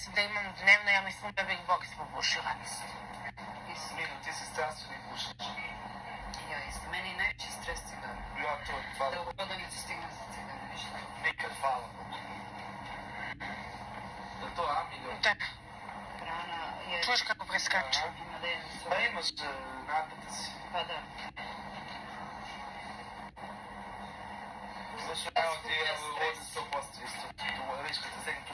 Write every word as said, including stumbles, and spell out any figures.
mislim da imam dnevno, ja mislim da Big Box popušila. Minu, ti si strastveni pušač. Ja isto, meni je najveći stres cigar. Ja to, hvala. Da u prodavnicu stignem za cigar, ništa. Nikad, hvala. Da to Amiljo? Da. Hrana je... Čuješ kako preskače? Ima da jedem Pa imaš napita si. Pa da. Slušaj, evo ti, evo, ovdje sto posto isto. Viš kad te zegnem